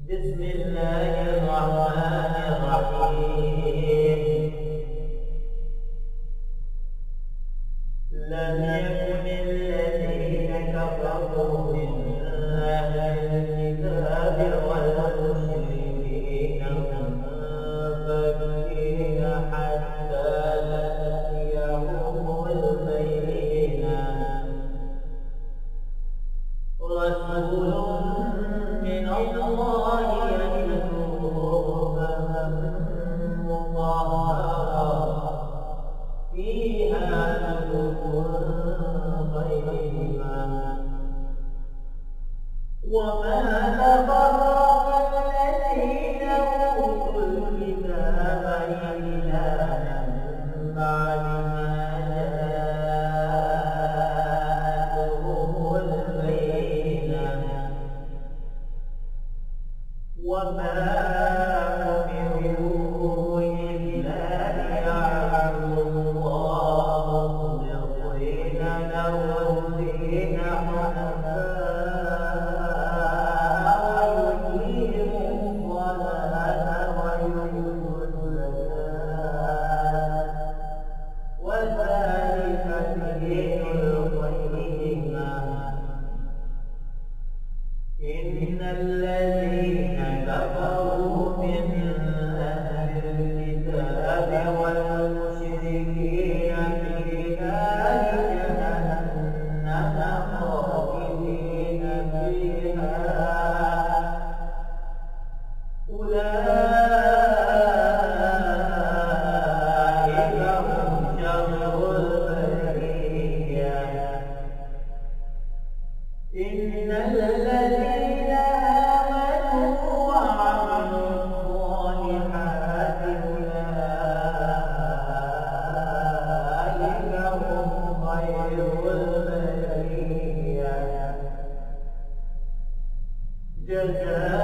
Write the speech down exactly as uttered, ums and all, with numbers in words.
بسم الله الرحمن الرحيم. لم يكن الذين كفروا من أهل الكتاب والمشركين منفكين حتى تأتيهم البينة. رسول من الله يتلو صحفا مطهرة فيها كتب قيمة. وما تفرق الذين أوتوا الكتاب إلا من بعد ما جاءتهم البينة. وما أمروا إلا ليعبدوا الله مخلصين له الدين حنفاء ويقيموا الصلاة ويؤتوا الزكاة وذلك دين القيمة. إن الذين كفروا من أهل الكتاب والمشركين في نار جهنم خالدين فيها. أولئك هم شر البرية. إن الذين آمنوا وعملوا الصالحات أولئك هم خير البرية. جزاؤهم